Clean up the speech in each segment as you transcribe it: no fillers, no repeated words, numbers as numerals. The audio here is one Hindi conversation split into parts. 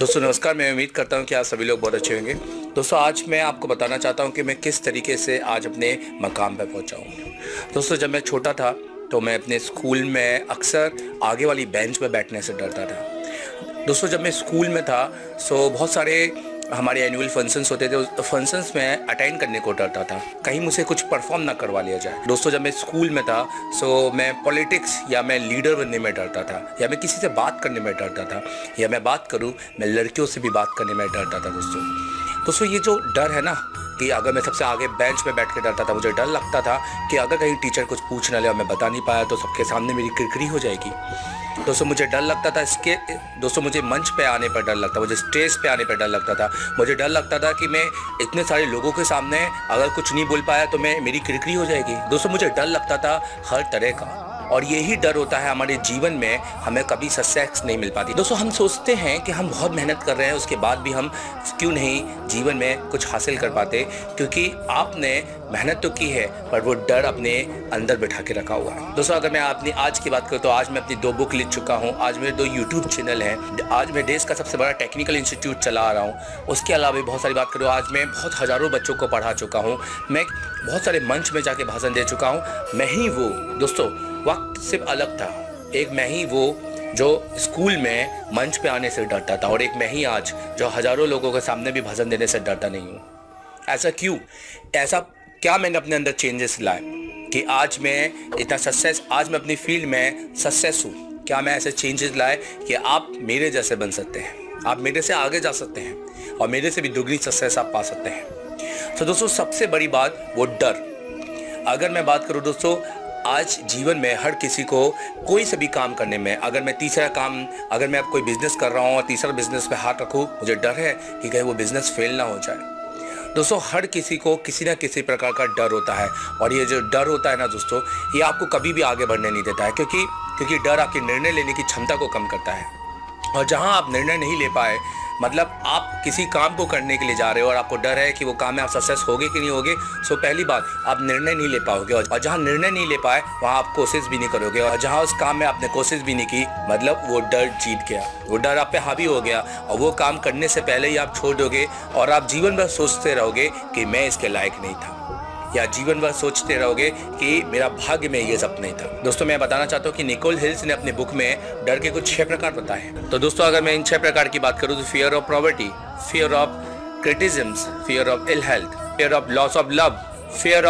दोस्तों नमस्कार, मैं उम्मीद करता हूं कि आप सभी लोग बहुत अच्छे होंगे। दोस्तों आज मैं आपको बताना चाहता हूं कि मैं किस तरीके से आज अपने मकाम पर पहुंचा हूं। दोस्तों जब मैं छोटा था तो मैं अपने स्कूल में अक्सर आगे वाली बेंच पर बैठने से डरता था। दोस्तों जब मैं स्कूल में था सो बहुत सारे हमारे एनुअल फंक्शंस होते थे, उस फंक्शंस में अटेंड करने को डरता था, कहीं मुझे कुछ परफॉर्म ना करवा लिया जाए। दोस्तों जब मैं स्कूल में था सो मैं पॉलिटिक्स या मैं लीडर बनने में डरता था, या मैं किसी से बात करने में डरता था, या मैं बात करूं मैं लड़कियों से भी बात करने में डरता था। दोस्तों ये जो डर है ना कि अगर मैं सबसे आगे बेंच पे बैठ के डरता था, मुझे डर लगता था कि अगर कहीं टीचर कुछ पूछ ना ले और मैं बता नहीं पाया तो सबके सामने मेरी किरकिरी हो जाएगी। दोस्तों मुझे डर लगता था दोस्तों मुझे मंच पे आने पर डर लगता, मुझे स्टेज पे आने पर डर लगता था। मुझे डर लगता था कि मैं इतने सारे लोगों के सामने अगर कुछ नहीं बोल पाया तो मेरी किरकिरी हो जाएगी। दोस्तों मुझे डर लगता था हर तरह का, और यही डर होता है हमारे जीवन में हमें कभी सक्सेस नहीं मिल पाती। दोस्तों हम सोचते हैं कि हम बहुत मेहनत कर रहे हैं, उसके बाद भी हम क्यों नहीं जीवन में कुछ हासिल कर पाते, क्योंकि आपने मेहनत तो की है पर वो डर अपने अंदर बिठा के रखा हुआ है। दोस्तों अगर मैं अपनी आज की बात करूँ तो आज मैं अपनी 2 बुक लिख चुका हूँ, आज मेरे 2 यूट्यूब चैनल हैं, आज मैं देश का सबसे बड़ा टेक्निकल इंस्टीट्यूट चला रहा हूँ। उसके अलावा भी बहुत सारी बात करूँ, आज मैं बहुत हज़ारों बच्चों को पढ़ा चुका हूँ, मैं बहुत सारे मंच में जाके भाषण दे चुका हूँ। मैं ही वो दोस्तों वक्त सिर्फ अलग था, एक मैं ही वो जो स्कूल में मंच पे आने से डरता था, और एक मैं ही आज जो हज़ारों लोगों के सामने भी भाषण देने से डरता नहीं हूँ। ऐसा क्यों? ऐसा क्या मैंने अपने अंदर चेंजेस लाए कि आज मैं इतना सक्सेस, आज मैं अपनी फील्ड में सक्सेस हूँ? क्या मैं ऐसे चेंजेस लाए कि आप मेरे जैसे बन सकते हैं, आप मेरे से आगे जा सकते हैं और मेरे से भी दुगनी सक्सेस आप पा सकते हैं। तो दोस्तों सबसे बड़ी बात वो डर। अगर मैं बात करूँ दोस्तों, आज जीवन में हर किसी को कोई से भी काम करने में, अगर मैं तीसरा काम, अगर मैं अब कोई बिज़नेस कर रहा हूँ और तीसरा बिज़नेस पे हाथ रखूँ, मुझे डर है कि कहीं वो बिज़नेस फेल ना हो जाए। दोस्तों हर किसी को किसी ना किसी प्रकार का डर होता है, और ये जो डर होता है ना दोस्तों, ये आपको कभी भी आगे बढ़ने नहीं देता है, क्योंकि डर आपके निर्णय लेने की क्षमता को कम करता है। और जहाँ आप निर्णय नहीं ले पाए, मतलब आप किसी काम को करने के लिए जा रहे हो और आपको डर है कि वो काम में आप सक्सेस होगे कि नहीं होगे, सो पहली बात आप निर्णय नहीं ले पाओगे, और जहाँ निर्णय नहीं ले पाए वहाँ आप कोशिश भी नहीं करोगे, और जहाँ उस काम में आपने कोशिश भी नहीं की मतलब वो डर जीत गया, वो डर आप पे हावी हो गया, और वो काम करने से पहले ही आप छोड़ दोगे और आप जीवन भर सोचते रहोगे कि मैं इसके लायक नहीं था, या जीवन भर सोचते रहोगे कि मेरा भाग्य में ये सब नहीं था। दोस्तों मैं बताना चाहता हूँ कि निकोल हिल्स ने अपने बुक में डर के कुछ 6 प्रकार बताए हैं। तो दोस्तों अगर मैं इन 6 प्रकार की बात करूँ तो fear of poverty, fear of criticism, fear of ill health, fear of loss of love, fear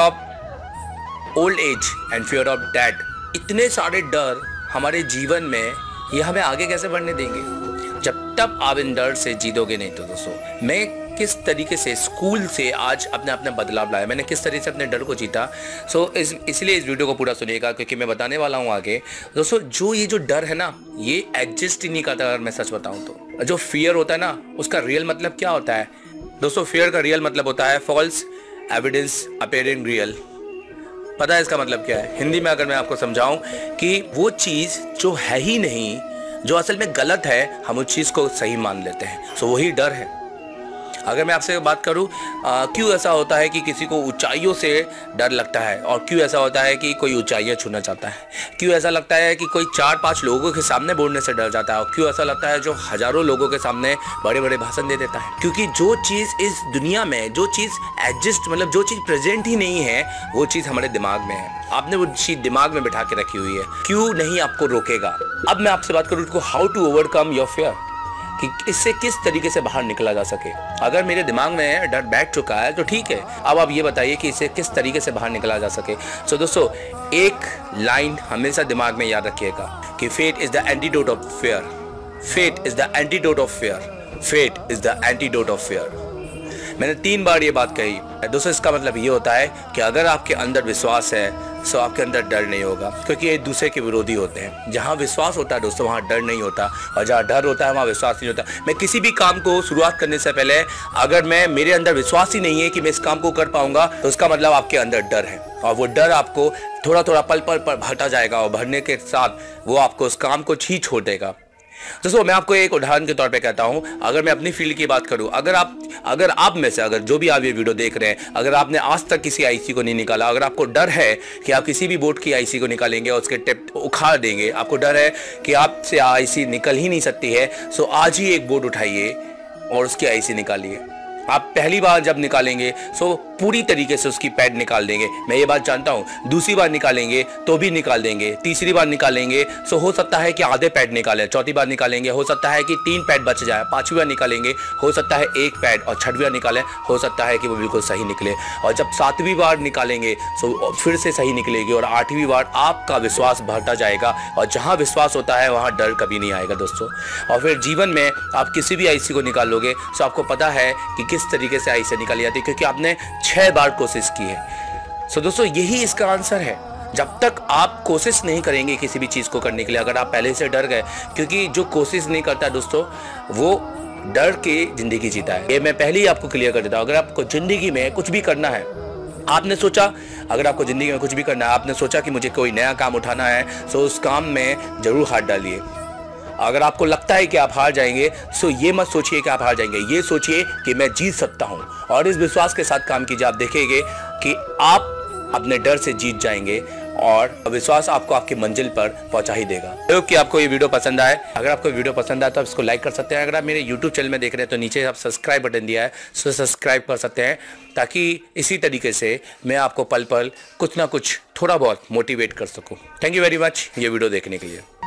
of old age and fear of death. इतने सारे डर हमारे जीवन में, ये हमें आगे कैसे बढ़ने देंगे जब तक आप इन डर से जीतोगे नहीं। तो दोस्तों मैं किस तरीके से स्कूल से आज अपने बदलाव लाया, मैंने किस तरीके से अपने डर को जीता, इसलिए इस वीडियो को पूरा सुनिएगा, क्योंकि मैं बताने वाला हूँ आगे। दोस्तों ये जो डर है ना, ये एग्जिस्ट ही नहीं करता। अगर मैं सच बताऊँ तो जो फियर होता है ना, उसका रियल मतलब क्या होता है दोस्तों? फियर का रियल मतलब होता है फॉल्स एविडेंस अपीयरिंग रियल। पता है इसका मतलब क्या है? हिंदी में अगर मैं आपको समझाऊं कि वो चीज़ जो है ही नहीं, जो असल में गलत है, हम उस चीज़ को सही मान लेते हैं, सो वही डर है। अगर मैं आपसे बात करूं क्यों ऐसा होता है कि किसी को ऊंचाइयों से डर लगता है, और क्यों ऐसा होता है कि कोई ऊंचाइयां छूना चाहता है, क्यों ऐसा लगता है कि कोई 4-5 लोगों के सामने बोलने से डर जाता है, और क्यों ऐसा लगता है जो हज़ारों लोगों के सामने बड़े बड़े भाषण दे देता है? क्योंकि जो चीज़ इस दुनिया में, जो चीज़ एग्जिस्ट मतलब जो चीज़ प्रेजेंट ही नहीं है, वो चीज़ हमारे दिमाग में है। आपने वो चीज़ दिमाग में बिठा के रखी हुई है, क्यों नहीं आपको रोकेगा। अब मैं आपसे बात करूँ how to overcome your fear, कि इससे किस तरीके से बाहर निकला जा सके। अगर मेरे दिमाग में डर बैठ चुका है तो ठीक है, अब आप ये बताइए कि इससे किस तरीके से बाहर निकला जा सके। सो दोस्तों एक लाइन हमेशा दिमाग में याद रखिएगा कि faith is the antidote of fear, faith is the antidote of fear, faith is the antidote of fear. मैंने 3 बार ये बात कही। दोस्तों इसका मतलब ये होता है कि अगर आपके अंदर विश्वास है सो आपके अंदर डर नहीं होगा, क्योंकि ये एक दूसरे के विरोधी होते हैं। जहाँ विश्वास होता है दोस्तों वहाँ डर नहीं होता, और जहाँ डर होता है वहाँ विश्वास नहीं होता। मैं किसी भी काम को शुरुआत करने से पहले अगर मेरे अंदर विश्वास ही नहीं है कि मैं इस काम को कर पाऊंगा, तो उसका मतलब आपके अंदर डर है, और वो डर आपको थोड़ा थोड़ा पल पल पर भरता जाएगा, और भरने के साथ वो आपको उस काम को ही छोड़ देगा। दोस्तों मैं आपको एक उदाहरण के तौर पे कहता हूं, अगर मैं अपनी फील्ड की बात करूं, अगर आप में से अगर जो भी आप ये वीडियो देख रहे हैं, अगर आपने आज तक किसी आईसी को नहीं निकाला, अगर आपको डर है कि आप किसी भी बोर्ड की आईसी को निकालेंगे और उसके टिप उखाड़ देंगे, आपको डर है कि आपसे आईसी निकल ही नहीं सकती है, सो आज ही एक बोर्ड उठाइए और उसकी आईसी निकालिए। आप पहली बार जब निकालेंगे सो पूरी तरीके से उसकी पैड निकाल देंगे, मैं ये बात जानता हूं। दूसरी बार निकालेंगे तो भी निकाल देंगे, तीसरी बार निकालेंगे सो हो सकता है कि आधे पैड निकालें, चौथी बार निकालेंगे हो सकता है कि 3 पैड बच जाए, 5वीं बार निकालेंगे हो सकता है 1 पैड, और 6वीं बार निकालें हो सकता है कि वो बिल्कुल सही निकले, और जब 7वीं बार निकालेंगे सो फिर से सही निकलेगी, और 8वीं बार आपका विश्वास बढ़ता जाएगा, और जहाँ विश्वास होता है वहाँ डर कभी नहीं आएगा दोस्तों। और फिर जीवन में आप किसी भी आईसी को निकालोगे सो आपको पता है कि किस तरीके से आईसी निकाली जाती है, क्योंकि आपने 6 बार कोशिश की है। सो दोस्तों यही इसका आंसर है। जब तक आप कोशिश नहीं करेंगे किसी भी चीज़ को करने के लिए, अगर आप पहले से डर गए, क्योंकि जो कोशिश नहीं करता दोस्तों वो डर के जिंदगी जीता है। ये मैं पहले ही आपको क्लियर कर देता हूँ। अगर आपको जिंदगी में कुछ भी करना है, आपने सोचा, अगर आपको जिंदगी में कुछ भी करना है, आपने सोचा कि मुझे कोई नया काम उठाना है, सो उस काम में जरूर हाथ डालिए। अगर आपको लगता है कि आप हार जाएंगे सो ये मत सोचिए कि आप हार जाएंगे, ये सोचिए कि मैं जीत सकता हूं, और इस विश्वास के साथ काम कीजिए। आप देखेंगे कि आप अपने डर से जीत जाएंगे, और विश्वास आपको आपकी मंजिल पर पहुंचा ही देगा। आई होप कि आपको ये वीडियो पसंद आए। अगर आपको वीडियो पसंद आए तो आप इसको लाइक कर सकते हैं। अगर आप मेरे यूट्यूब चैनल में देख रहे हैं तो नीचे आप सब्सक्राइब बटन दिया है, सो सब्सक्राइब कर सकते हैं, ताकि इसी तरीके से मैं आपको पल पल कुछ ना कुछ थोड़ा बहुत मोटिवेट कर सकूँ। थैंक यू वेरी मच ये वीडियो देखने के लिए।